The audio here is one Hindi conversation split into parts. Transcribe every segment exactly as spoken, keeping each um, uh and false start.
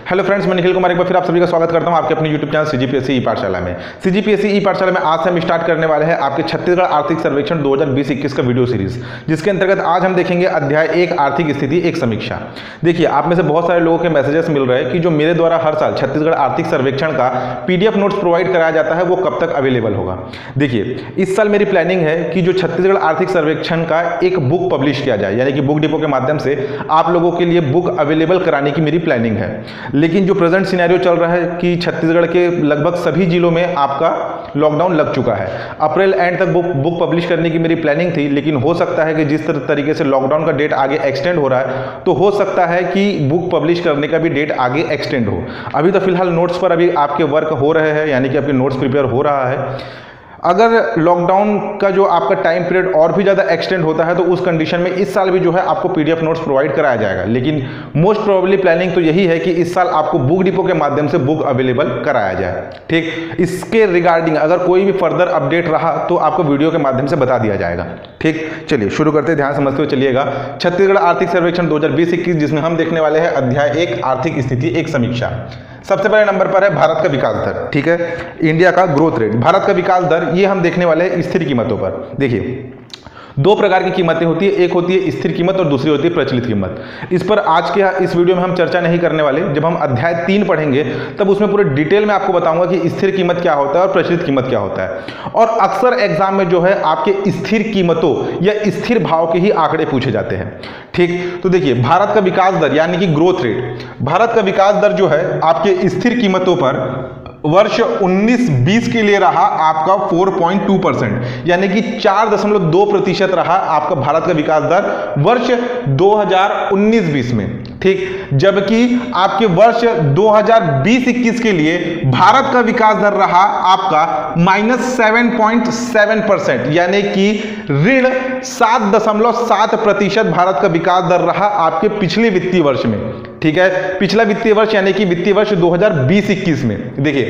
हेलो फ्रेंड्स, मैं निखिल कुमार एक बार फिर आप सभी का स्वागत करता हूं आपके अपने यूट्यूब चैनल सीजीपीएससी ई पाठशाला में। सीजीपीएससी ई पाठशाला में आज से हम स्टार्ट करने वाले हैं आपके छत्तीसगढ़ आर्थिक सर्वेक्षण दो हज़ार बीस इक्कीस का वीडियो सीरीज, जिसके अंतर्गत आज हम देखेंगे अध्याय एक आर्थिक स्थिति एक समीक्षा। देखिए, आप में से बहुत सारे लोगों के मैसेजेस मिल रहे हैं कि जो मेरे द्वारा हर साल छत्तीसगढ़ आर्थिक सर्वेक्षण का पीडीएफ नोट्स प्रोवाइड कराया जाता है वो कब तक अवेलेबल होगा। देखिए, इस साल मेरी प्लानिंग है कि जो छत्तीसगढ़ आर्थिक सर्वेक्षण का एक बुक पब्लिश किया जाए, यानी कि बुक डिपो के माध्यम से आप लोगों के लिए बुक अवेलेबल कराने की मेरी प्लानिंग है। लेकिन जो प्रेजेंट सिनेरियो चल रहा है कि छत्तीसगढ़ के लगभग सभी जिलों में आपका लॉकडाउन लग चुका है। अप्रैल एंड तक बुक बुक पब्लिश करने की मेरी प्लानिंग थी, लेकिन हो सकता है कि जिस तरीके से लॉकडाउन का डेट आगे एक्सटेंड हो रहा है तो हो सकता है कि बुक पब्लिश करने का भी डेट आगे एक्सटेंड हो। अभी तो फिलहाल नोट्स पर अभी आपके वर्क हो रहे हैं, यानी कि आपके नोट्स प्रिपेयर हो रहा है। अगर लॉकडाउन का जो आपका टाइम पीरियड और भी ज़्यादा एक्सटेंड होता है तो उस कंडीशन में इस साल भी जो है आपको पीडीएफ नोट्स प्रोवाइड कराया जाएगा। लेकिन मोस्ट प्रोबेबली प्लानिंग तो यही है कि इस साल आपको बुक डिपो के माध्यम से बुक अवेलेबल कराया जाए। ठीक, इसके रिगार्डिंग अगर कोई भी फर्दर अपडेट रहा तो आपको वीडियो के माध्यम से बता दिया जाएगा। ठीक, चलिए शुरू करते हैं, ध्यान समझते हुए चलिएगा। छत्तीसगढ़ आर्थिक सर्वेक्षण दो हज़ार बीस इक्कीस, जिसमें हम देखने वाले हैं अध्याय एक आर्थिक स्थिति एक समीक्षा। सबसे पहले नंबर पर है भारत का विकास दर। ठीक है, इंडिया का ग्रोथ रेट, भारत का विकास दर, ये हम देखने वाले हैं स्थिर कीमतों पर। देखिए, दो प्रकार की कीमतें होती है, एक होती है स्थिर कीमत और दूसरी होती है प्रचलित कीमत। इस पर आज के इस वीडियो में हम चर्चा नहीं करने वाले। जब हम अध्याय तीन पढ़ेंगे तब उसमें पूरे डिटेल में आपको बताऊंगा कि स्थिर कीमत क्या होता है और प्रचलित कीमत क्या होता है। और अक्सर एग्जाम में जो है आपके स्थिर कीमतों या स्थिर भाव के ही आंकड़े पूछे जाते हैं। ठीक, तो देखिए, भारत का विकास दर यानी कि ग्रोथ रेट, भारत का विकास दर जो है आपके स्थिर कीमतों पर वर्ष उन्नीस बीस के लिए रहा आपका चार पॉइंट दो परसेंट, यानी कि चार दशमलव दो प्रतिशत रहा आपका भारत का विकास दर वर्ष दो हज़ार उन्नीस बीस में। ठीक, जबकि आपके वर्ष दो हज़ार बीस इक्कीस के लिए भारत का विकास दर रहा आपका minus seven point seven percent, यानी कि ऋण सात दशमलव सात प्रतिशत भारत का विकास दर रहा आपके पिछले वित्तीय वर्ष में। ठीक है, पिछला वित्तीय वर्ष यानी कि वित्तीय वर्ष दो हज़ार बीस इक्कीस में। देखिए,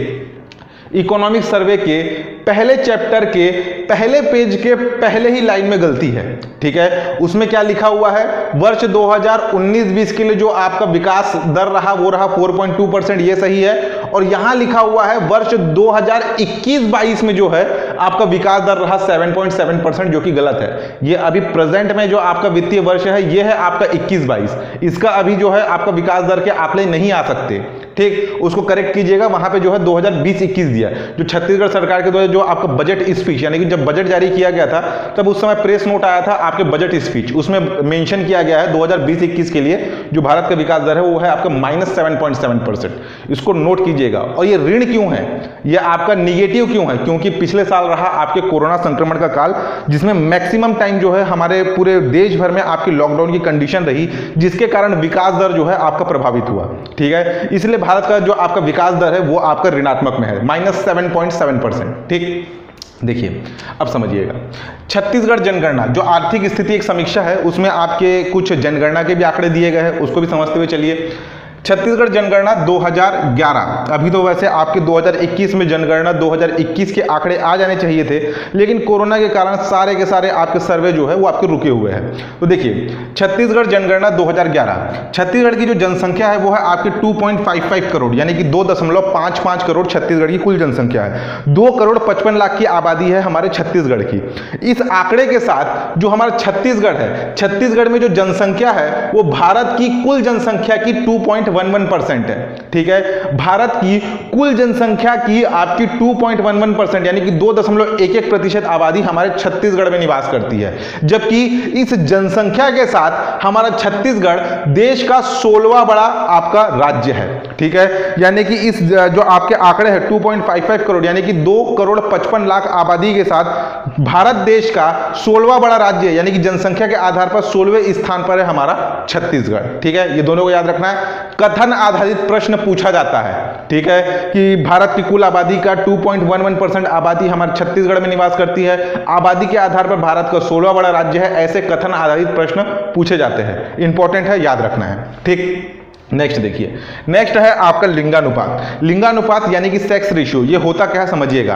इकोनॉमिक सर्वे के पहले चैप्टर के पहले पेज के पहले ही लाइन में गलती है। ठीक है, उसमें क्या लिखा हुआ है, वर्ष दो हज़ार उन्नीस बीस के लिए जो आपका विकास दर रहा वो रहा चार पॉइंट दो परसेंट, ये सही है। और यहां लिखा हुआ है वर्ष दो हज़ार इक्कीस बाईस में जो है आपका विकास दर रहा सात पॉइंट सात परसेंट, जो कि गलत है। ये अभी प्रेजेंट में जो आपका वित्तीय वर्ष है ये है आपका इक्कीस बाईस, इसका अभी जो है आपका विकास दर के आंकड़े नहीं आ सकते। ठीक, उसको करेक्ट कीजिएगा। वहां पे जो है दो हज़ार बीस इक्कीस दिया, जो छत्तीसगढ़ सरकार के द्वारा जो आपका बजट स्पीच, यानी कि जब बजट जारी किया गया था तब उस समय प्रेस नोट आया था आपके बजट स्पीच, उसमें मेंशन किया गया है दो हज़ार बीस इक्कीस के लिए जो भारत का विकास दर है वो है आपका minus seven point seven percent. इसको नोट कीजिएगा। और ये ऋण क्यों है, ये आपका निगेटिव क्यों है, क्योंकि पिछले साल रहा आपके कोरोना संक्रमण का काल, जिसमें मैक्सिमम टाइम जो है हमारे पूरे देश भर में आपकी लॉकडाउन की कंडीशन रही, जिसके कारण विकास दर जो है आपका प्रभावित हुआ। ठीक है, इसलिए भारत का जो आपका विकास दर है वो आपका ऋणात्मक में है, minus seven point seven percent. ठीक, देखिए अब समझिएगा, छत्तीसगढ़ जनगणना जो आर्थिक स्थिति एक समीक्षा है उसमें आपके कुछ जनगणना के भी आंकड़े दिए गए हैं, उसको भी समझते हुए चलिए। छत्तीसगढ़ जनगणना दो हज़ार ग्यारह, अभी तो वैसे आपके दो हज़ार इक्कीस में जनगणना दो हज़ार इक्कीस के आंकड़े आ जाने चाहिए थे, लेकिन कोरोना के कारण सारे के सारे आपके सर्वे जो है वो आपके रुके हुए हैं। तो देखिए, छत्तीसगढ़ जनगणना दो हज़ार ग्यारह, छत्तीसगढ़ की जो जनसंख्या है वो है आपके दो पॉइंट पाँच पाँच करोड़, यानी कि दो दशमलव पाँच पाँच करोड़ छत्तीसगढ़ की कुल जनसंख्या है। दो करोड़ पचपन लाख की आबादी है हमारे छत्तीसगढ़ की। इस आंकड़े के साथ जो हमारा छत्तीसगढ़ है, छत्तीसगढ़ में जो जनसंख्या है वो भारत की कुल जनसंख्या की two point one one percent है। ठीक है, भारत की कुल जनसंख्या की आपकी two point one one percent, यानी कि दो दशमलव एक एक प्रतिशत आबादी हमारे छत्तीसगढ़ में निवास करती है। जबकि इस जनसंख्या के साथ हमारा छत्तीसगढ़ देश का सोलहवां बड़ा आपका राज्य है। ठीक है, यानी कि इस जो आपके आंकड़े हैं दो पॉइंट पाँच पाँच करोड़, यानी कि दो करोड़ पचपन लाख आबादी के साथ भारत देश का सोलहवां बड़ा राज्य है, यानी कि जनसंख्या के आधार पर सोलहवें स्थान पर है हमारा छत्तीसगढ़। ठीक है, ये दोनों को याद रखना है। कथन आधारित प्रश्न पूछा जाता है, ठीक है, कि भारत की कुल आबादी का दो पॉइंट एक एक परसेंट आबादी हमारे छत्तीसगढ़ में निवास करती है, आबादी के आधार पर भारत का सोलहवां बड़ा राज्य है। ऐसे कथन आधारित प्रश्न पूछे जाते हैं, इंपॉर्टेंट है, याद रखना है। ठीक, नेक्स्ट देखिए, नेक्स्ट है आपका लिंगानुपात। लिंगानुपात यानी कि सेक्स रेशियो, ये होता क्या है समझिएगा।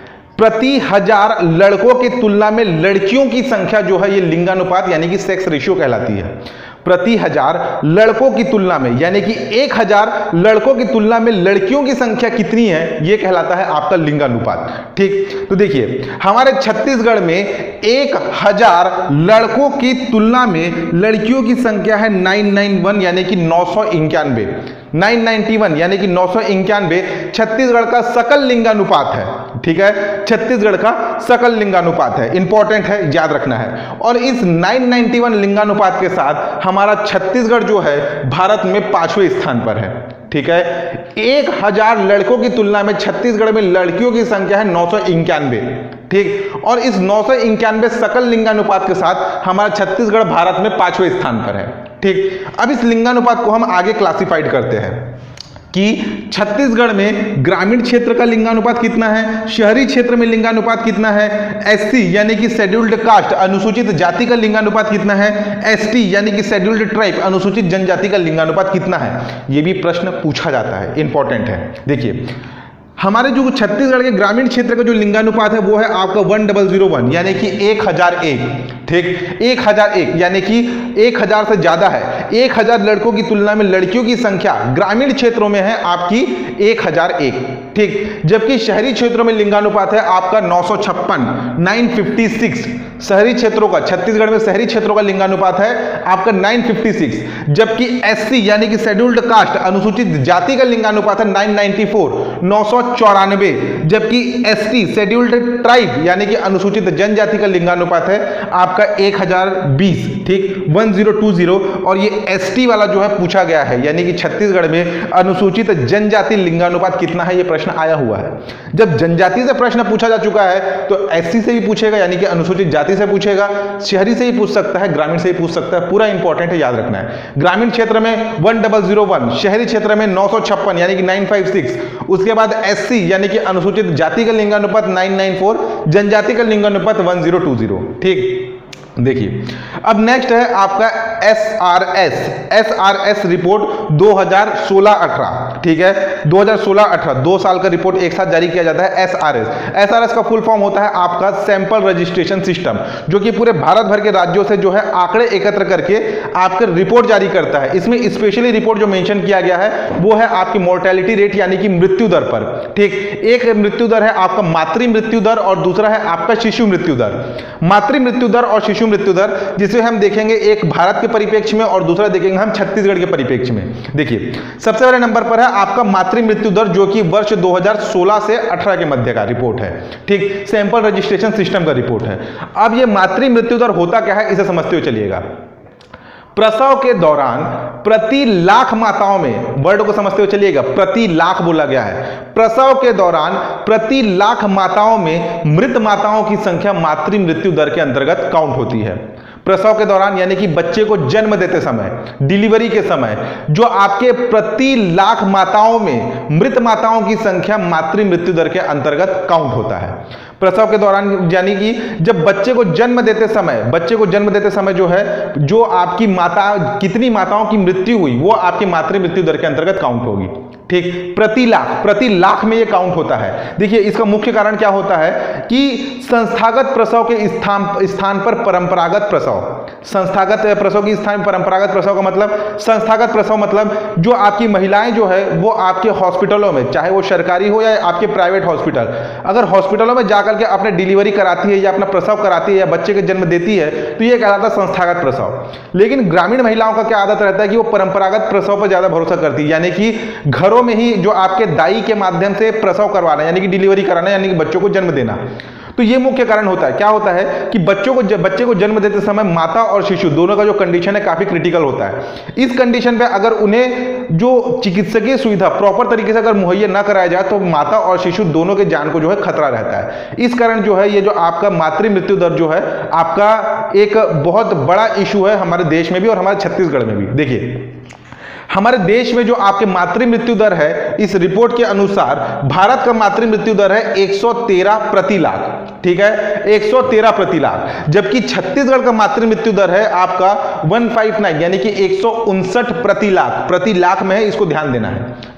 प्रति हजार लड़कों की तुलना में लड़कियों की संख्या जो है ये लिंगानुपात यानी कि सेक्स रेशियो कहलाती है। प्रति हजार लड़कों की तुलना में, यानी कि एक हजार लड़कों की तुलना में लड़कियों की संख्या कितनी है, यह कहलाता है आपका लिंगानुपात। ठीक, तो देखिए हमारे छत्तीसगढ़ में एक हजार लड़कों की तुलना में लड़कियों की संख्या है नौ सौ इक्यानवे, यानी कि नौ सौ इक्यानवे, नौ सौ इक्यानवे यानी कि नौ सौ इक्यानवे छत्तीसगढ़ का सकल लिंगानुपात है। ठीक है, छत्तीसगढ़ का सकल लिंगानुपात है, इंपॉर्टेंट है, याद रखना है। और इस नौ सौ इक्यानवे लिंगानुपात के साथ हमारा छत्तीसगढ़ जो है भारत में पांचवें स्थान पर है। ठीक है, एक हजार लड़कों की तुलना में छत्तीसगढ़ में लड़कियों की संख्या है नौ सौ इक्यानवे। ठीक, और इस नौ सौ इक्यानवे सकल लिंगानुपात के साथ हमारा छत्तीसगढ़ भारत में पांचवें स्थान पर है। ठीक, अब इस लिंगानुपात को हम आगे क्लासिफाइड करते हैं कि छत्तीसगढ़ में ग्रामीण क्षेत्र का लिंगानुपात कितना है, शहरी क्षेत्र में लिंगानुपात कितना है, एससी यानी कि शेड्यूल्ड कास्ट अनुसूचित जाति का लिंगानुपात कितना है, एसटी यानी कि शेड्यूल्ड ट्राइब अनुसूचित जनजाति का लिंगानुपात कितना है, यह भी प्रश्न पूछा जाता है, इंपॉर्टेंट है। देखिए हमारे जो छत्तीसगढ़ के ग्रामीण क्षेत्र का जो लिंगानुपात है वो है आपका वन डबल जीरो वन यानी कि एक हजार एक। ठीक, एक हजार एक यानी कि एक हजार से ज्यादा है। एक हजार लड़कों की तुलना में लड़कियों की संख्या ग्रामीण क्षेत्रों में है आपकी एक हजार एक। ठीक, जबकि शहरी क्षेत्रों में लिंगानुपात है आपका नौ सौ छप्पन, नौ सौ छप्पन। शहरी क्षेत्रों का, छत्तीसगढ़ में शहरी क्षेत्रों का लिंगानुपात है आपका नौ सौ छप्पन, जबकि एससी यानी कि शेड्यूल्ड कास्ट अनुसूचित जाति का लिंगानुपात है नौ सौ चौरानवे, नौ सौ चौरानवे, जबकि एसटी शेड्यूल्ड ट्राइब यानी कि अनुसूचित जनजाति का लिंगानुपात है आपका एक हजार बीस। ठीक, एक हजार बीस, और ये एसटी वाला जो है पूछा गया है, यानी कि छत्तीसगढ़ में अनुसूचित जनजाति लिंगानुपात कितना है, ये प्रश्न आया हुआ है। जब जनजाति से प्रश्न पूछा जा चुका है तो एससी से भी पूछेगा, यानी कि अनुसूचित जाति से पूछेगा, शहरी से ही पूछ सकता है, ग्रामीण से ही पूछ सकता है, पूरा इंपॉर्टेंट है, याद रखना है। ग्रामीण क्षेत्र में वन डबल जीरो वन, शहरी क्षेत्र में नौ सौ छप्पन यानी कि नाइन फाइव सिक्स, उसके बाद एससी यानी कि अनुसूचित जाति का लिंगानुपात नाइन नाइन फोर, जनजाति का लिंगानुपात वन जीरो टू जीरो। ठीक, देखिए अब नेक्स्ट है आपका S R S, S R S report दो हज़ार सोलह अठारह। ठीक है, दो हज़ार सोलह अठारह दो साल का रिपोर्ट एक साथ जारी किया जाता है। S R S, S R S का फुल फॉर्म होता है आपका सैंपल रजिस्ट्रेशन सिस्टम, जो कि पूरे भारत भर के राज्यों से जो है आंकड़े एकत्र करके आपके रिपोर्ट जारी करता है। इसमें स्पेशली रिपोर्ट जो मेंशन किया गया है वो है आपकी मोर्टेलिटी रेट यानी कि मृत्यु दर पर। ठीक, एक मृत्यु दर है आपका मातृ मृत्यु दर और दूसरा है आपका शिशु मृत्यु दर। मातृ मृत्यु दर और शिशु मृत्यु दर जिसे हम देखेंगे एक भारत के परिप्रेक्ष्य में और दूसरा देखेंगे हम छत्तीसगढ़ के परिप्रेक्ष्य में। देखिए सबसे पहले नंबर पर है आपका मातृ मृत्यु दर, जो कि वर्ष दो हज़ार सोलह से अठारह के मध्य का रिपोर्ट है। ठीक, सैंपल रजिस्ट्रेशन सिस्टम का रिपोर्ट है। अब ये मातृ मृत्यु दर होता क्या है इसे समझते हुए चलिएगा। प्रसव के दौरान प्रति लाख माताओं में, वर्ड को समझते हुए चलिएगा, प्रति लाख बोला गया है। प्रसव के दौरान प्रति लाख माताओं में मृत माताओं की संख्या मातृ मृत्यु दर के अंतर्गत काउंट होती है। प्रसव के दौरान यानी कि बच्चे को जन्म देते समय, डिलीवरी के समय जो आपके प्रति लाख माताओं में मृत माताओं की संख्या मातृ मृत्यु दर के अंतर्गत काउंट होता है। प्रसव के दौरान यानी कि जब बच्चे को जन्म देते समय, बच्चे को जन्म देते समय जो है जो आपकी माता, कितनी माताओं की मृत्यु हुई वो आपकी मातृ मृत्यु दर के अंतर्गत काउंट होगी। ठीक, प्रति लाख, प्रति लाख में ये काउंट होता है। देखिए इसका मुख्य कारण क्या होता है कि संस्थागत प्रसव के स्थान स्थान पर परंपरागत प्रसव, संस्थागत प्रसव की स्थान परंपरागत प्रसव का मतलब, संस्थागत प्रसव मतलब जो आपकी महिलाएं जो है वो आपके हॉस्पिटलों में, चाहे वो सरकारी हो या आपके प्राइवेट हॉस्पिटल, अगर हॉस्पिटलों में जाकर के अपने डिलीवरी कराती है या अपना प्रसव कराती है या बच्चे के जन्म देती है तो ये कहलाता है संस्थागत प्रसव। लेकिन ग्रामीण महिलाओं का क्या आदत रहता है कि वो परंपरागत प्रसव पर ज्यादा भरोसा करती है, यानी कि घरों में ही जो आपके दाई के माध्यम से प्रसव करवाना, यानी कि डिलीवरी कराना, यानी कि बच्चों को जन्म देना। तो ये मुख्य कारण होता है। क्या होता है कि बच्चों को बच्चे को जन्म देते समय माता और शिशु दोनों का जो कंडीशन है काफी क्रिटिकल होता है। इस कंडीशन पे अगर उन्हें जो चिकित्सकीय सुविधा प्रॉपर तरीके से अगर मुहैया ना कराया जाए तो माता और शिशु दोनों के जान को जो है खतरा रहता है। इस कारण जो है ये जो आपका मातृ मृत्यु दर जो है आपका एक बहुत बड़ा इशू है हमारे देश में भी और हमारे छत्तीसगढ़ में भी। देखिए हमारे देश में जो आपके मातृ मृत्यु दर है इस रिपोर्ट के अनुसार भारत का मातृ मृत्यु दर है एक सौ तेरह प्रति लाख। ठीक है, एक सौ तेरह प्रति लाख, जबकि छत्तीसगढ़ का मातृ मृत्यु दर है आपका एक सौ उनसठ यानी कि एक सौ उनसठ प्रति लाख, प्रति लाख में है, इसको ध्यान देना है।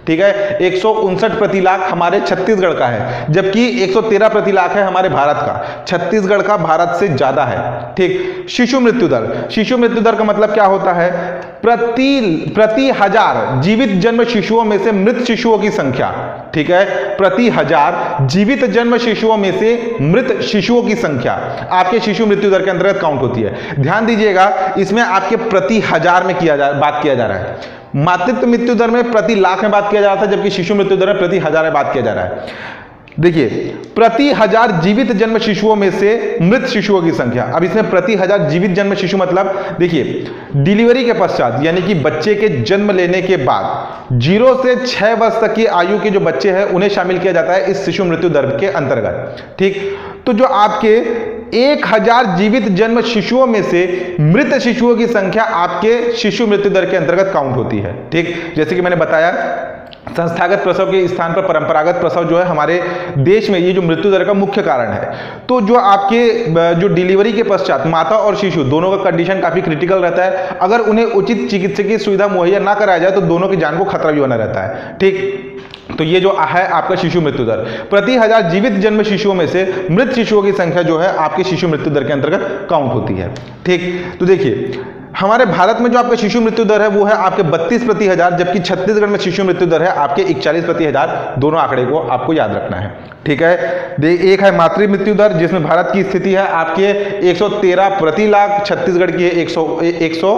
ठीक है। एक सौ उनसठ प्रति लाख हमारे छत्तीसगढ़ का है, जबकि एक सौ तेरह प्रति लाख है हमारे भारत का। छत्तीसगढ़ का भारत से ज्यादा है, ठीक। शिशु मृत्यु दर, शिशु मृत्यु दर का मतलब क्या होता है? प्रति प्रति हजार जीवित जन्म शिशुओं में से मृत शिशुओं की संख्या, ठीक है। प्रति हजार जीवित जन्म शिशुओं में से मृत शिशुओं की संख्या आपके शिशु मृत्यु दर के अंतर्गत काउंट होती है। ध्यान दीजिएगा, इसमें आपके प्रति हजार में किया जा बात किया जा रहा है। मातृत्व मृत्यु दर में प्रति लाख में बात किया जा रहा था, जबकि शिशु मृत्यु दर में प्रति हजार में बात किया जा रहा है। देखिए, प्रति हजार जीवित जन्म शिशुओं में से मृत शिशुओं की संख्या। अब इसमें प्रति हजार जीवित जन्म शिशु मतलब देखिए, डिलीवरी के पश्चात यानी कि बच्चे के जन्म लेने के बाद जीरो से छह वर्ष तक की आयु के जो बच्चे हैं उन्हें शामिल किया जाता है इस शिशु मृत्यु दर के अंतर्गत, ठीक। तो जो आपके एक हजार जीवित जन्म शिशुओं में से मृत शिशुओं की संख्या आपके शिशु मृत्यु दर के अंतर्गत काउंट होती है, ठीक। जैसे कि मैंने बताया, संस्थागत प्रसव के स्थान पर परंपरागत प्रसव जो है हमारे देश में ये जो मृत्यु दर का मुख्य कारण है। तो जो आपके जो डिलीवरी के पश्चात माता और शिशु दोनों का कंडीशन काफी क्रिटिकल रहता है। अगर उन्हें उचित चिकित्सकीय सुविधा मुहैया ना कराया जाए तो दोनों की जान को खतरा भी बना रहता है, ठीक। तो ये जो है आपका शिशु मृत्यु दर, प्रति हजार जीवित जन्म शिशुओं में से मृत शिशुओं की संख्या जो है आपके शिशु मृत्यु दर के अंतर्गत काउंट होती है, ठीक। तो देखिए, हमारे भारत में जो आपका शिशु मृत्यु दर है वो है आपके बत्तीस प्रति हजार, जबकि छत्तीसगढ़ में शिशु मृत्यु दर है आपके इकतालीस प्रति हजार। दोनों आंकड़े को आपको याद रखना है, ठीक है। एक है मातृ मृत्यु दर, जिसमें भारत की स्थिति है आपके एक सौ तेरह प्रति लाख, छत्तीसगढ़ की है एक सौ एक सौ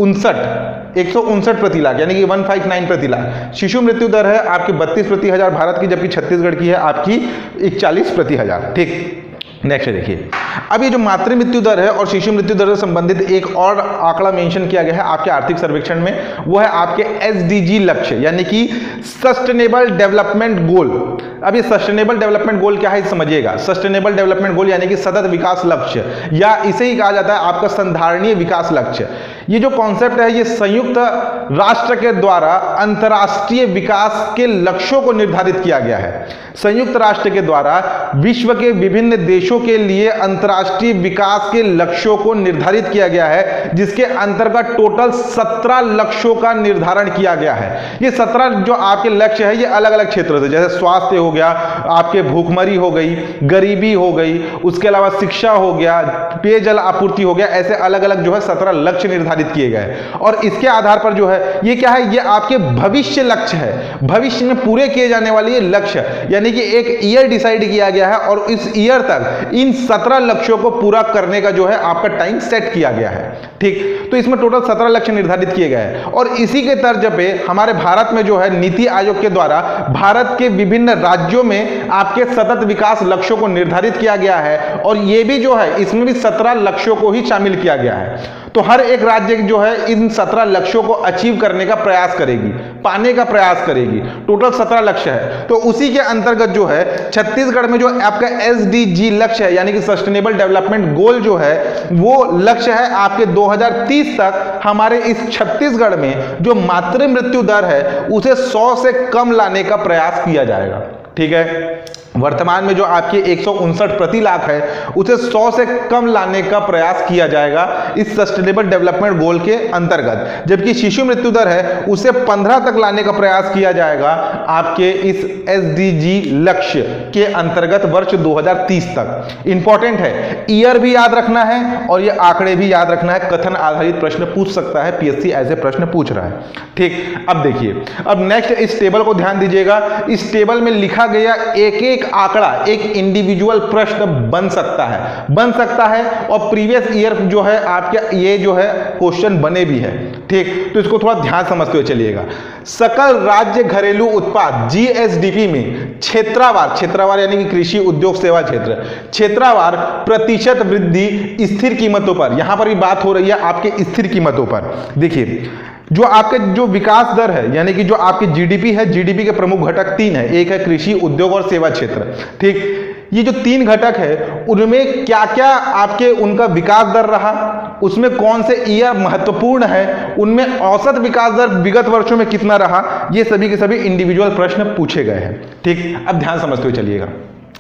उनसठ एक सौ उनसठ प्रति लाख, यानी कि एक सौ उनसठ प्रति लाख। शिशु मृत्यु दर है आपके बत्तीस प्रति हजार भारत की, जबकि छत्तीसगढ़ की है आपकी इकतालीस प्रति हजार, ठीक। नेक्स्ट देखिए, अब ये जो मातृ मृत्यु दर है और शिशु मृत्यु दर से संबंधित एक और आंकड़ा मेंशन किया गया है आपके आर्थिक सर्वेक्षण में, वो है आपके एसडीजी लक्ष्य, यानी कि सस्टेनेबल डेवलपमेंट गोल। अब ये सस्टेनेबल डेवलपमेंट गोल क्या है समझिएगा। सस्टेनेबल डेवलपमेंट गोल यानी कि सतत विकास लक्ष्य, या इसे ही कहा जाता है आपका संधारणीय विकास लक्ष्य। ये जो कॉन्सेप्ट है ये संयुक्त राष्ट्र के द्वारा अंतर्राष्ट्रीय विकास के लक्ष्यों को निर्धारित किया गया है। संयुक्त राष्ट्र के द्वारा विश्व के विभिन्न देशों के लिए अंतर्राष्ट्रीय विकास के लक्ष्यों को निर्धारित किया गया है, जिसके अंतर्गत टोटल सत्रह लक्ष्यों का निर्धारण किया गया है। ये सत्रह जो आपके लक्ष्य है ये अलग अलग क्षेत्रों से, जैसे स्वास्थ्य हो गया, आपके भूखमरी हो गई, गरीबी हो गई, उसके अलावा शिक्षा हो गया, पेयजल आपूर्ति हो गया, ऐसे अलग अलग जो है सत्रह लक्ष्य निर्धारित किए गए। और इसके आधार पर जो है ये क्या है, ये आपके भविष्य लक्ष्य है, भविष्य में पूरे किए जाने वाले ये लक्ष्य, यानी कि एक ईयर डिसाइड किया गया है और इस ईयर तक इन सत्रह लक्ष्यों को पूरा करने का जो है आपका टाइम सेट किया गया है, ठीक। तो इसमें टोटल सत्रह लक्ष्य निर्धारित किए गए हैं और इसी के तर्ज पे हमारे भारत में जो है नीति आयोग के द्वारा भारत के विभिन्न राज्यों में आपके सतत विकास लक्ष्यों को निर्धारित किया गया है और ये भी जो है इसमें भी सत्रह लक्ष्यों को ही शामिल किया गया है। तो हर एक राज्य जो है इन सत्रह लक्ष्यों को अचीव करने का प्रयास करेगी, पाने का प्रयास करेगी। टोटल सत्रह लक्ष्य है, तो उसी के अंतर्गत जो है छत्तीसगढ़ में जो आपका एसडीजी लक्ष्य है यानी कि सस्टेनेबल डेवलपमेंट गोल जो है वो लक्ष्य है आपके दो हज़ार तीस तक हमारे इस छत्तीसगढ़ में जो मातृ मृत्यु दर है उसे सौ से कम लाने का प्रयास किया जाएगा, ठीक है। वर्तमान में जो आपके एक सौ उनसठ प्रति लाख है उसे सौ से कम लाने का प्रयास किया जाएगा इस सस्टेनेबल डेवलपमेंट गोल के अंतर्गत, जबकि शिशु मृत्यु दर है उसे पंद्रह तक लाने का प्रयास किया जाएगा आपके इस एसडीजी लक्ष्य के अंतर्गत वर्ष दो हज़ार तीस तक। इंपॉर्टेंट है, ईयर भी याद रखना है और ये आंकड़े भी याद रखना है। कथन आधारित प्रश्न पूछ सकता है, पीएससी ऐसे प्रश्न पूछ रहा है, ठीक। अब देखिए, अब नेक्स्ट इस टेबल को ध्यान दीजिएगा। इस टेबल में लिखा गया एक एक आंकड़ा एक इंडिविजुअल प्रश्न बन सकता है बन सकता है और प्रीवियस ईयर जो है आपके ये जो है क्वेश्चन बने भी है, ठीक। तो इसको थोड़ा ध्यान समझते हुए चलिएगा। सकल राज्य घरेलू उत्पाद जीएसडीपी में क्षेत्रवार क्षेत्रवार यानी कि कृषि उद्योग सेवा क्षेत्र क्षेत्रवार प्रतिशत वृद्धि स्थिर कीमतों पर, यहां पर भी बात हो रही है आपके स्थिर कीमतों पर। देखिए, जो आपके जो विकास दर है यानी कि जो आपकी जीडीपी है, जीडीपी के प्रमुख घटक तीन है, एक है कृषि उद्योग और सेवा क्षेत्र, ठीक। ये जो तीन घटक है उनमें क्या क्या आपके उनका विकास दर रहा, उसमें कौन से ईयर महत्वपूर्ण है, उनमें औसत विकास दर विगत वर्षों में कितना रहा, ये सभी के सभी इंडिविजुअल प्रश्न पूछे गए हैं, ठीक। अब ध्यान समझते हुए चलिएगा।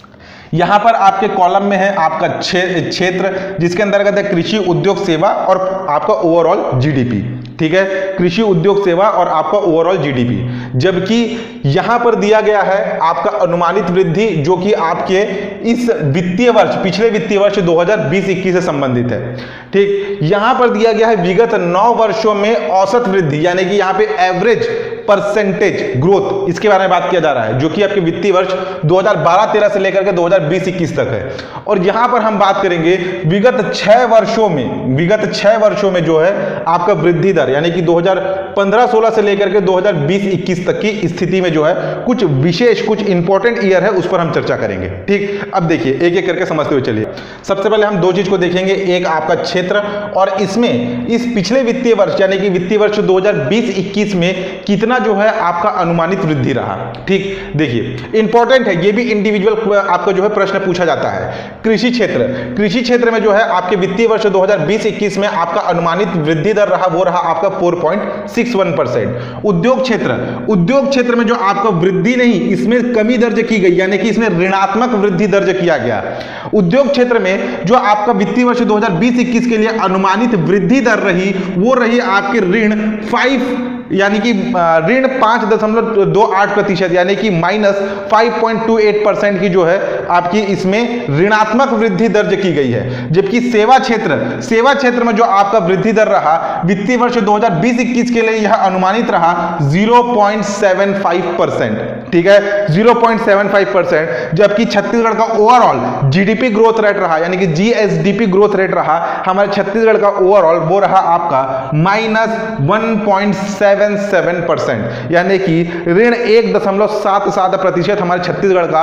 यहां पर आपके कॉलम में है आपका क्षेत्र जिसके अंतर्गत है कृषि उद्योग सेवा और आपका ओवरऑल जीडीपी, ठीक है, कृषि उद्योग सेवा और आपका ओवरऑल जीडीपी। जबकि यहां पर दिया गया है आपका अनुमानित वृद्धि जो कि आपके इस वित्तीय वर्ष, पिछले वित्तीय वर्ष दो हज़ार बीस इक्कीस से संबंधित है। ठीक, यहां पर दिया गया है विगत नौ वर्षों में औसत वृद्धि, यानी कि यहां पे एवरेज परसेंटेज ग्रोथ, इसके बारे में बात किया जा रहा है, जो कि आपके वित्तीय वर्ष दो हज़ार बारह तेरह से लेकर के दो हज़ार बीस इक्कीस तक है। और यहां पर हम बात करेंगे विगत छह वर्षों में, विगत छह वर्षों में जो है आपका वृद्धि दर, यानी कि दो हज़ार पंद्रह सोलह से लेकर के दो हज़ार बीस इक्कीस तक की स्थिति में जो है कुछ विशेष, कुछ इंपॉर्टेंट ईयर है, उस पर हम चर्चा करेंगे। ठीक, अब देखिए एक एक करके समझते हुए चलिए। सबसे पहले हम दो चीज को देखेंगे, एक आपका क्षेत्र, और इसमें इस पिछले वित्तीय वर्ष यानी कि वित्तीय वर्ष दो हज़ार बीस इक्कीस में कितना जो है आपका अनुमानित वृद्धि रहा। ठीक, देखिए इंपॉर्टेंट है, ये भी इंडिविजुअल आपका जो है प्रश्न पूछा जाता है। कृषि क्षेत्र, कृषि क्षेत्र में जो है आपके वित्तीय वर्ष दो हज़ार बीस इक्कीस में आपका अनुमानित वृद्धि दर रहा, वो रहा आपका चार पॉइंट छह एक परसेंट। उद्योग क्षेत्र, उद्योग क्षेत्र में जो आपका वृद्धि नहीं, इसमें कमी दर्ज की गई, यानी कि इसमें ऋणात्मक वृद्धि दर्ज किया गया। उद्योग क्षेत्र में जो आपका वित्तीय वर्ष दो हज़ार बीस इक्कीस के लिए अनुमानित वृद्धि दर रही, वो रही आपके ऋण पाँच, यानी कि ऋण पांच दशमलव दो आठ प्रतिशत, यानी कि minus five point two eight percent की जो है आपकी इसमें ऋणात्मक वृद्धि दर्ज की गई है। जबकि सेवा क्षेत्र, सेवा क्षेत्र में जो आपका वृद्धि दर रहा वित्तीय वर्ष दो हज़ार बीस इक्कीस के लिए यह अनुमानित रहा zero point seven five percent. ठीक है, zero point seven five percent. जबकि छत्तीसगढ़ का ओवरऑल जीडीपी ग्रोथ रेट रहा, यानी कि जीएसडीपी ग्रोथ रेट रहा हमारे छत्तीसगढ़ का ओवरऑल, वो रहा आपका minus one point seven seven percent, यानी कि ऋण एक दशमलव सात सात प्रतिशत हमारे छत्तीसगढ़ का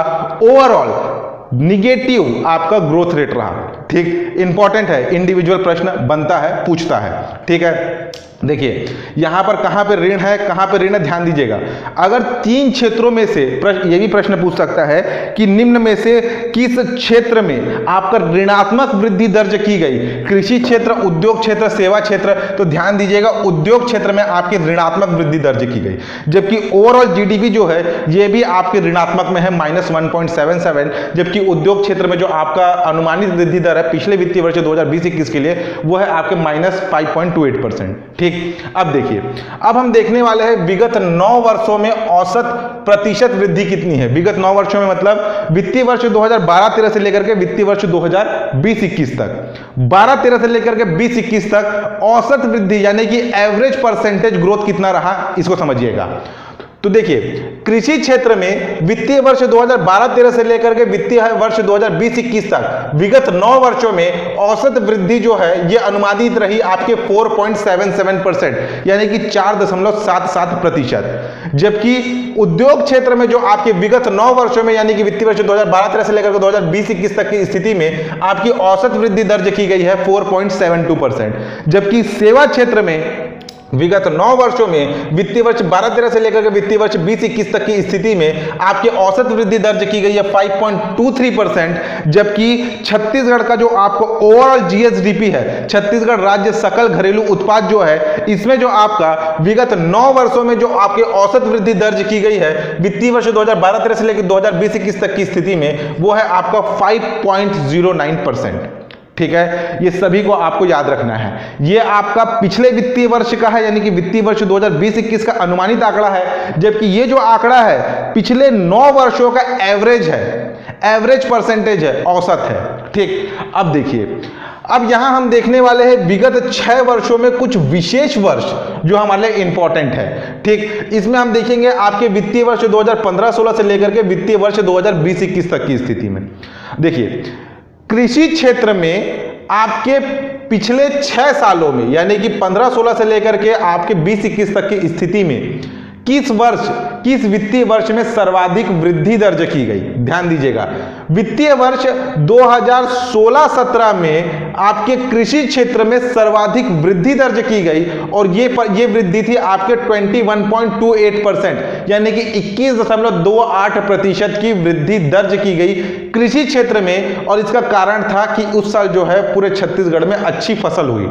ओवरऑल निगेटिव आपका ग्रोथ रेट रहा। ठीक, इंपॉर्टेंट है, इंडिविजुअल प्रश्न बनता है, पूछता है। ठीक है, देखिए यहां पर कहां पे ऋण है, कहां पे ऋण है, ध्यान दीजिएगा। अगर तीन क्षेत्रों में से प्रश्न, ये भी प्रश्न पूछ सकता है कि निम्न में से किस क्षेत्र में आपका ऋणात्मक वृद्धि दर्ज की गई, कृषि क्षेत्र, उद्योग क्षेत्र, सेवा क्षेत्र, तो ध्यान दीजिएगा उद्योग क्षेत्र में आपकी ऋणात्मक वृद्धि दर्ज की गई। जबकि ओवरऑल जीडीपी जो है ये भी आपके ऋणात्मक में है, minus one point seven seven. जबकि उद्योग क्षेत्र में जो आपका अनुमानित वृद्धि दर है पिछले वित्तीय वर्ष दो हज़ार बीस इक्कीस के लिए, वो है आपके minus five point two eight percent. ठीक, अब देखिए, अब हम देखने वाले हैं विगत नौ वर्षों में औसत प्रतिशत वृद्धि कितनी है। विगत नौ वर्षों में मतलब वित्तीय वर्ष दो हज़ार बारह तेरह से लेकर के वित्तीय वर्ष दो हज़ार बीस इक्कीस तक, बारह तेरह से लेकर के बीस इक्कीस तक औसत वृद्धि यानी कि एवरेज परसेंटेज ग्रोथ कितना रहा, इसको समझिएगा। तो देखिए कृषि क्षेत्र में वित्तीय वर्ष दो हज़ार बारह तेरह से लेकर के वित्तीय वर्ष दो हज़ार बीस इक्कीस तक विगत नौ वर्षों में औसत वृद्धि जो है ये अनुमानित रही आपके चार पॉइंट सात सात परसेंट, यानी कि चार दशमलव सात सात प्रतिशत। जबकि उद्योग क्षेत्र में जो आपके विगत नौ वर्षों में यानी कि वित्तीय वर्ष दो हज़ार बारह तेरह से लेकर के दो हज़ार बीस इक्कीस तक की स्थिति में आपकी औसत वृद्धि दर्ज की गई है चार पॉइंट सात दो परसेंट। जबकि सेवा क्षेत्र में विगत नौ वर्षों में वित्तीय वर्ष बारह तेरह से लेकर के वित्तीय वर्ष बीस इक्कीस तक की स्थिति में आपकी औसत वृद्धि दर्ज की गई है पाँच पॉइंट दो तीन परसेंट। जबकि छत्तीसगढ़ का जो आपको ओवरऑल जीएसडीपी है, छत्तीसगढ़ राज्य सकल घरेलू उत्पाद जो है, इसमें जो आपका विगत नौ वर्षों में जो आपकी औसत वृद्धि दर्ज की गई है वित्तीय वर्ष दो हज़ार बारह तेरह से लेकर दो हज़ार बीस इक्कीस तक की स्थिति में, वो है आपका पाँच पॉइंट शून्य नौ परसेंट। ठीक है, ये सभी को आपको याद रखना है। ये आपका पिछले वित्तीय वर्ष का है, यानी कि वित्तीय वर्ष दो हज़ार बीस इक्कीस का अनुमानित आंकड़ा है। जबकि ये जो आंकड़ा है पिछले नौ वर्षों का एवरेज है, एवरेज परसेंटेज है, औसत है। ठीक, अब देखिए, अब यहां हम देखने वाले हैं विगत छह वर्षों में कुछ विशेष वर्ष जो हमारे लिए इंपॉर्टेंट है। ठीक, इसमें हम देखेंगे आपके वित्तीय वर्ष दो हज़ार पंद्रह सोलह से लेकर के वित्तीय वर्ष दो हज़ार बीस इक्कीस तक की स्थिति में। देखिए कृषि क्षेत्र में आपके पिछले छह सालों में यानी कि पंद्रह सोलह से लेकर के आपके बीस इक्कीस तक की स्थिति में किस वर्ष, किस वित्तीय वर्ष में सर्वाधिक वृद्धि दर्ज की गई, ध्यान दीजिएगा। वित्तीय वर्ष दो हज़ार सोलह सत्रह में आपके कृषि क्षेत्र में सर्वाधिक वृद्धि दर्ज की गई और ये पर, ये वृद्धि थी आपके इक्कीस पॉइंट दो आठ परसेंट, यानी कि इक्कीस दशमलव दो आठ प्रतिशत की वृद्धि दर्ज की गई कृषि क्षेत्र में। और इसका कारण था कि उस साल जो है पूरे छत्तीसगढ़ में अच्छी फसल हुई।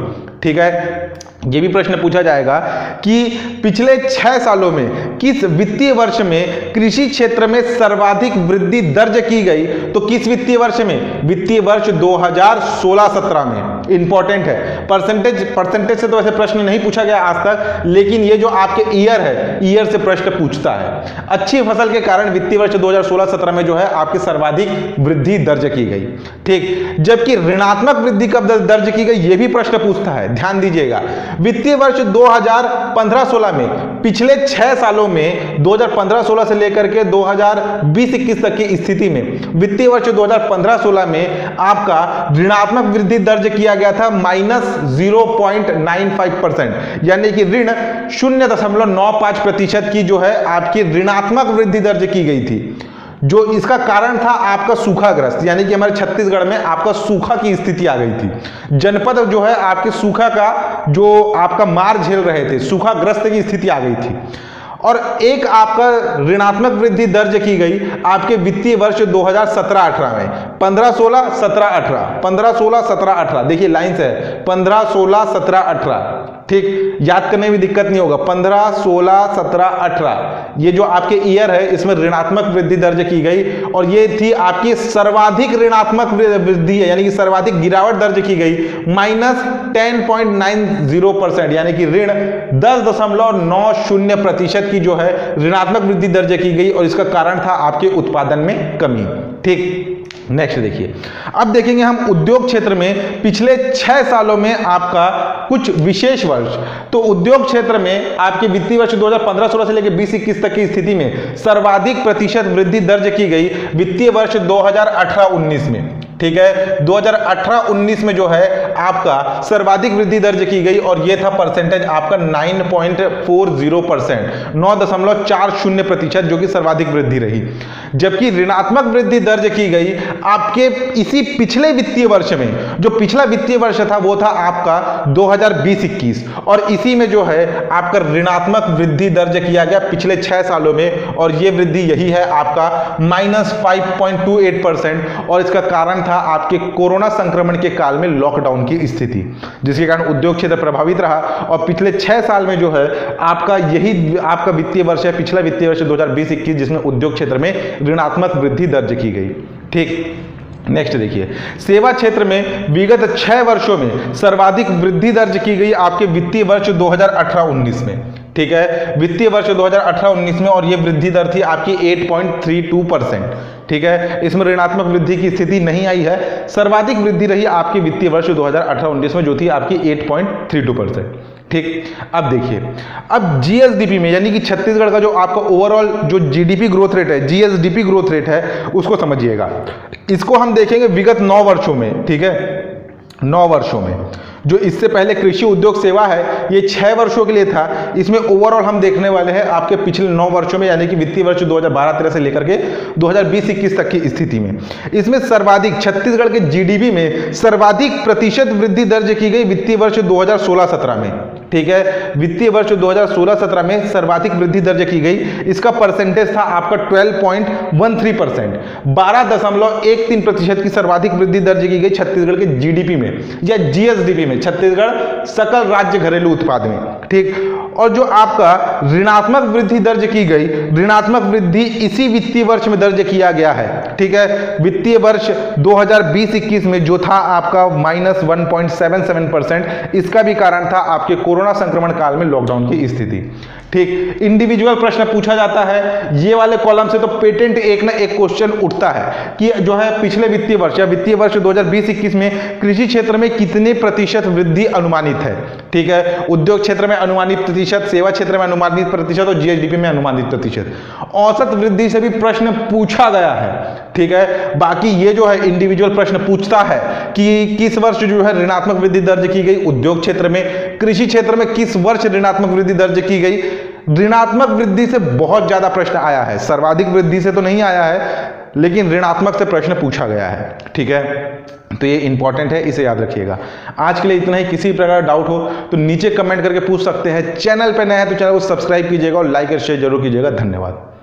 ठीक है। ये भी प्रश्न पूछा जाएगा कि पिछले छह सालों में किस वित्तीय वर्ष में कृषि क्षेत्र में सर्वाधिक वृद्धि दर्ज की गई, तो किस वित्तीय वर्ष में? वित्तीय वर्ष दो हज़ार सोलह सत्रह में। इंपॉर्टेंट है, परसेंटेज परसेंटेज से तो वैसे प्रश्न नहीं पूछा गया आज तक, लेकिन ये जो आपके ईयर है, ईयर से प्रश्न पूछता है। अच्छी फसल के कारण वित्तीय वर्ष दो हज़ार सोलह सत्रह में जो है आपकी सर्वाधिक वृद्धि दर्ज की गई, ठीक। जबकि ऋणात्मक वृद्धि कब दर्ज की गई, ये भी प्रश्न पूछता है, ध्यान दीजिएगा। वित्तीय वर्ष दो हज़ार पंद्रह सोलह में, पिछले छह सालों में दो हज़ार पंद्रह सोलह से लेकर के दो हज़ार बीस इक्कीस तक की स्थिति में वित्तीय वर्ष दो हज़ार पंद्रह सोलह में आपका ऋणात्मक वृद्धि दर्ज किया गया था minus zero point nine five percent, यानी कि ऋण शून्य दशमलव नौ पांच प्रतिशत की जो है आपकी ऋणात्मक वृद्धि दर्ज की गई थी। जो इसका कारण था आपका सूखाग्रस्त, यानी कि हमारे छत्तीसगढ़ में आपका सूखा की स्थिति आ गई थी। जनपद जो है आपके सूखा का जो आपका मार झेल रहे थे, सूखाग्रस्त की स्थिति आ गई थी। और एक आपका ऋणात्मक वृद्धि दर्ज की गई आपके वित्तीय वर्ष दो हज़ार सत्रह अठारह में, पंद्रह सोलह सत्रह अठारह, पंद्रह सोलह सत्रह अठारह, देखिए लाइन से है पंद्रह सोलह सत्रह अठारह, ठीक, याद करने में दिक्कत नहीं होगा। पंद्रह सोलह सत्रह अठारह ये जो आपके ईयर है, इसमें ऋणात्मक वृद्धि दर्ज की गई और ये थी आपकी सर्वाधिक ऋणात्मक वृद्धि है, यानी कि सर्वाधिक गिरावट दर्ज की गई minus ten point nine zero percent, यानी कि ऋण दस दशमलव नौ शून्य प्रतिशत की जो है ऋणात्मक वृद्धि दर्ज की गई और इसका कारण था आपके उत्पादन में कमी, ठीक। नेक्स्ट देखिए, अब देखेंगे हम उद्योग क्षेत्र में पिछले छह सालों में आपका कुछ विशेष वर्ष। तो उद्योग क्षेत्र में आपके वित्तीय वर्ष दो हज़ार पंद्रह सोलह से लेकर बीस इक्कीस तक की स्थिति में सर्वाधिक प्रतिशत वृद्धि दर्ज की गई वित्तीय वर्ष दो हज़ार अठारह उन्नीस में, ठीक है। दो हज़ार अठारह उन्नीस में जो है आपका सर्वाधिक वृद्धि दर्ज की गई और यह था परसेंटेज आपका नौ पॉइंट फोर जीरो परसेंट, नौ दशमलव चार शून्य प्रतिशत, जो कि सर्वाधिक वृद्धि रही। जबकि ऋणात्मक वृद्धि दर्ज की गई आपके इसी पिछले वित्तीय वर्ष में, जो पिछला वित्तीय वर्ष था वो था आपका दो हज़ार बीस इक्कीस, और इसी में जो है आपका ऋणात्मक वृद्धि दर्ज किया गया पिछले छह सालों में, और ये वृद्धि यही है आपका minus five point two eight percent. और इसका कारण था आपके कोरोना संक्रमण के काल में लॉकडाउन की स्थिति, जिसके कारण उद्योग क्षेत्र प्रभावित रहा। और पिछले छह साल में जो है आपका यही आपका वित्तीय वर्ष है, पिछला वित्तीय वर्ष दो हज़ार बीस इक्कीस, जिसमें उद्योग क्षेत्र में ऋणात्मक वृद्धि दर्ज की गई, ठीक। नेक्स्ट देखिए, सेवा क्षेत्र में विगत छह वर्षों में सर्वाधिक वृद्धि दर्ज की गई आपके वित्तीय वर्ष दो हज़ार अठारह उन्नीस में, ठीक है। वित्तीय वर्ष दो हज़ार अठारह उन्नीस में, और ये वृद्धि दर थी आपकी आठ पॉइंट थ्री टू परसेंट, ठीक है। इसमें ऋणात्मक वृद्धि की स्थिति नहीं आई है। सर्वाधिक वृद्धि रही आपके वित्तीय वर्ष दो हज़ार अठारह उन्नीस में, जो थी आपकी आठ पॉइंट थ्री टू परसेंट, ठीक। अब देखिए, अब जीएसडीपी में, यानी कि छत्तीसगढ़ का जो आपका ओवरऑल जो जीडीपी ग्रोथ रेट है, जीएसडीपी ग्रोथ रेट है, उसको समझिएगा। इसको हम देखेंगे विगत नौ वर्षों में, ठीक है, नौ वर्षों में। जो इससे पहले कृषि उद्योग सेवा है, ये छह वर्षों के लिए था। इसमें ओवरऑल हम देखने वाले हैं आपके पिछले नौ वर्षों में, यानी कि वित्तीय वर्ष दो हज़ार बारह तेरह से लेकर के दो हज़ार बीस इक्कीस तक की स्थिति में। इसमें सर्वाधिक छत्तीसगढ़ के जीडीपी में सर्वाधिक प्रतिशत वृद्धि दर्ज की गई वित्तीय वर्ष दो हज़ार सोलह सत्रह में, ठीक है। वित्तीय वर्ष दो हज़ार सोलह सत्रह में सर्वाधिक वृद्धि दर्ज की गई। इसका परसेंटेज था आपका बारह पॉइंट एक तीन परसेंट, बारह दशमलव एक तीन प्रतिशत की सर्वाधिक वृद्धि दर्ज की गई छत्तीसगढ़ के जीडीपी में या जीएसडीपी में, छत्तीसगढ़ सकल राज्य घरेलू उत्पाद में, ठीक। और जो आपका ऋणात्मक वृद्धि दर्ज की गई, ऋणात्मक वृद्धि इसी वित्तीय वर्ष में दर्ज किया गया है, ठीक है। वित्तीय वर्ष दो हज़ार बीस इक्कीस में जो था आपका minus one point seven seven percent, इसका भी कारण था आपके कोरोना संक्रमण काल में लॉकडाउन की स्थिति, ठीक। इंडिविजुअल प्रश्न पूछा जाता है, ये वाले कॉलम से तो पेटेंट एक ना एक क्वेश्चन उठता है कि जो है पिछले वित्तीय वर्ष या वित्तीय वर्ष दो हज़ार बीस इक्कीस में कृषि क्षेत्र में कितने प्रतिशत वृद्धि अनुमानित है, ठीक है। उद्योग क्षेत्र में अनुमानित प्रतिशत, सेवा क्षेत्र में अनुमानित प्रतिशत और जीएसडीपी में अनुमानित प्रतिशत। औसत वृद्धि से भी प्रश्न पूछा गया है, ठीक है। बाकी ये जो है इंडिविजुअल प्रश्न पूछता है कि किस वर्ष जो है ऋणात्मक वृद्धि दर्ज की गई उद्योग क्षेत्र में, कृषि क्षेत्र में किस वर्ष ऋणात्मक वृद्धि दर्ज की गई। ऋणात्मक वृद्धि से बहुत ज्यादा प्रश्न आया है, सर्वाधिक वृद्धि से तो नहीं आया है, लेकिन ऋणात्मक से प्रश्न पूछा गया है, ठीक है। तो ये इंपॉर्टेंट है, इसे याद रखिएगा। आज के लिए इतना ही। किसी प्रकार डाउट हो तो नीचे कमेंट करके पूछ सकते हैं। चैनल पे नए हैं तो चैनल को सब्सक्राइब कीजिएगा और लाइक और शेयर जरूर कीजिएगा। धन्यवाद।